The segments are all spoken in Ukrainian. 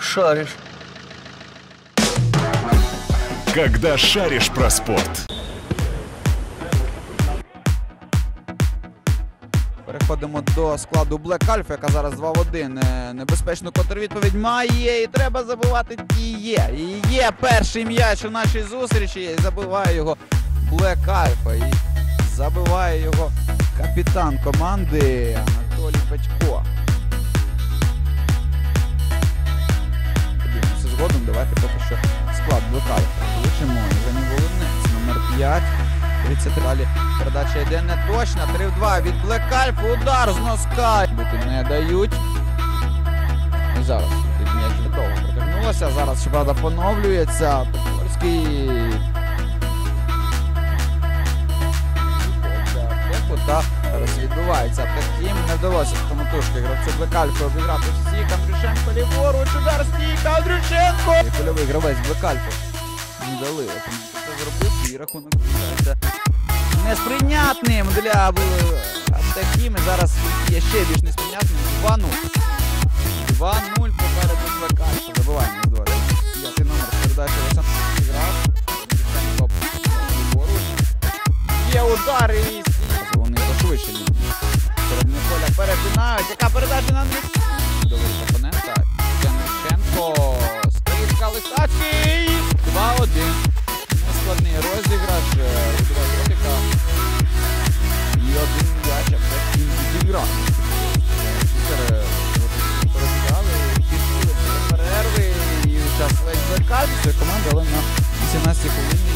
Шаришь. Когда шаришь про спорт. Переходимо до складу Black Alpha, яка зараз 2 в 1. Небезпечну контрвідповідь має і треба забивати Тіє. І є перший м'яч у нашій зустрічі. І забиває його Black Alpha. І забиває його капітан команди Анатолій Петько. Подивимося згодом. Давайте поки що склад Black Alpha. Влучимо. Євгеній Волинець, номер 5. 30 далі. Передача йде не точна. 3 в 2 від Black Alpha. Удар з носка. Бити не дають. І зараз тут м'яч довго протягнулося. Зараз, щоправда, поновлюється. Топольський. Та зараз відбувається. Таким не вдалося самотужки гравцю Black Alpha обіграти всіх. Андрющенко ліворуч. Удар стійка. Андрющенко. І польовий гравець Black Alpha. Не дали. Це зробити і рахунок залишається несприйнятним для таким. Зараз є ще більш несприйнятним. 2-0. 2-0 попереду Black Alpha. Забиваємо з 2. 5 номер з передачі Олександр зіграв. Є удар і вони зашвидшені. Середини поля перетинають. Яка передача на Андрій? Доволі опонента. Яниченко. Скрипка Листацький. 2-1. Нескладний розіграш. Відбуває Ротика. І один м'яч, а потім відіграв. Розіграли. Пішли перерви. І час весь Black Alpha. Це команда, але на 18-й хвилині.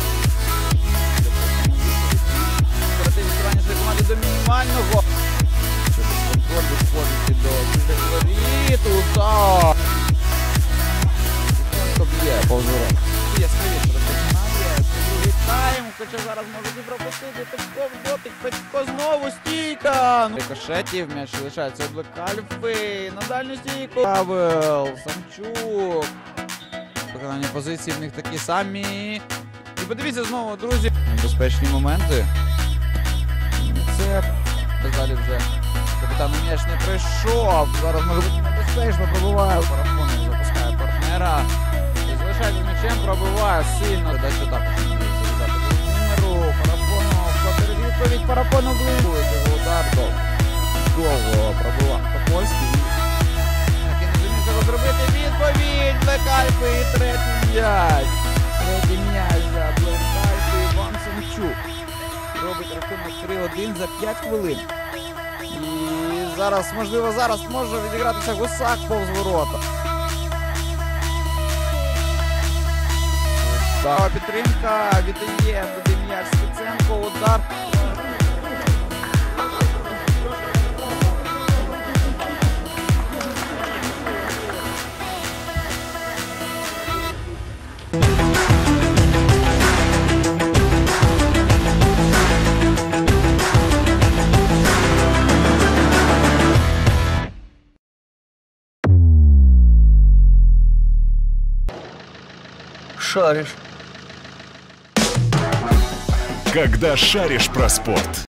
Відкривання своєї команди до мінімального. Через контроль виходить до чужих воріт. Удар! Тихонько б'є повз ворот. Є скоріше розпочинає. Це другий тайм. Хоча зараз може і пропустити. Петько в дотик. Петько знову стійка. Рикошетів. М'яч лишається у Black Alpha. На дальню стійку. Павел. Самчук. Виконання позиції в них такі самі. І подивіться знову, друзі. Небезпечні моменти. Це далі вже капітан м'яч не прийшов. Зараз може бути небезпечно, пробиває. Парафонов запускає партнера. І залишається м'ячем, пробиває сильно. Дальше також можливість задати номеру. Парафонов, відповідь. Парафонов близько. Удар довго пробивав Топольський. Так і не зумів цього зробити. Відповідь Black Alpha і третій м'яч. Третій м'яч за Black Alpha Іван Самчук. Робить рахунок 3-1 за 5 хвилин. І зараз, можливо, зараз може відігратися Гусак повз ворота. Дава підтримка, віддає туди м'яч Стеценко, удар. Шаришь. Когда шаришь про спорт.